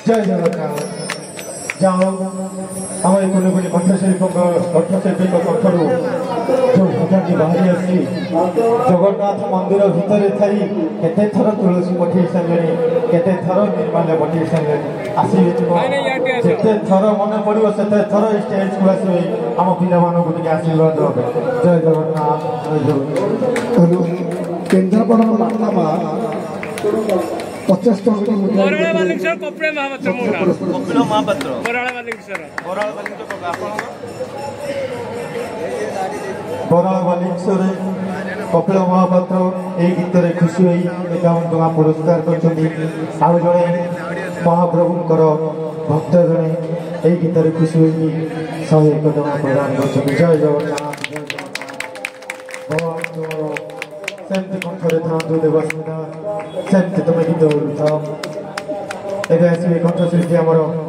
जय जगन्नाथ जाओ आम कुनि कुनि कंठशिल्पी कंठरू जो भजन बाहरी आसी जगन्नाथ मंदिर भितर थी केते थर तुलसी पठे सारे केते थर निर्माल्य पठे सारे आसवे जिते थर मन पड़ो से थर स्टेज को आसवे आम पिला मानक आशीर्वाद जय जगन्नाथ केन्द्रापड़ा मातमा 50 बराल बालिंगेश्वर कपिल महापात्र यही गीत खुशी हो 51 टका पुरस्कार कर जड़े महाप्रभुंर भक्त जड़े यही गीत खुशी हो 101 टका प्रदान कर जय जगन्नाथ भगवान सेमती कंठरे था देवस्मिता सेमती तुम गीत बोलू था एवं आसवे कंठशिल्पी आमर